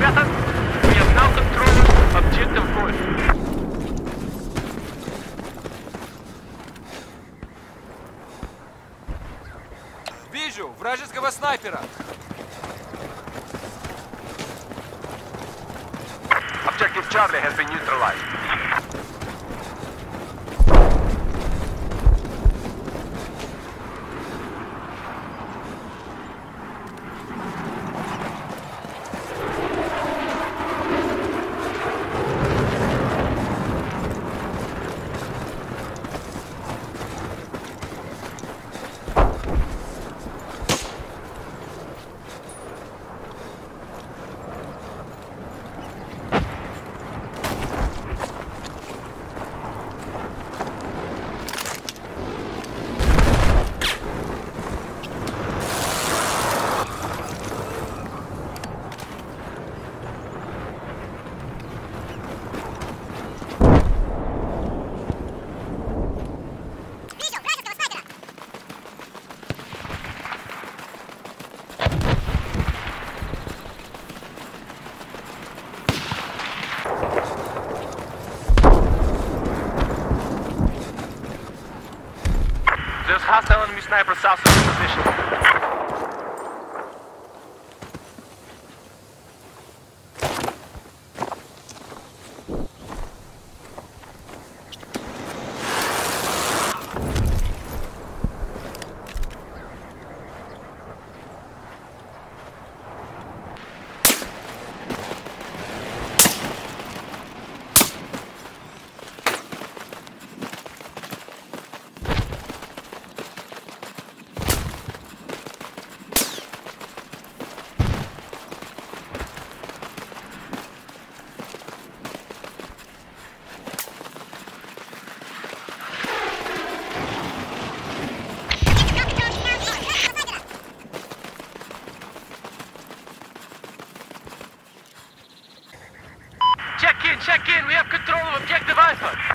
ребята. We have now control objective Brody. Вижу вражеского снайпера. Objective Charlie has been neutralized. There's hostile enemy sniper south of your position. Check in, we have control of objective Alpha.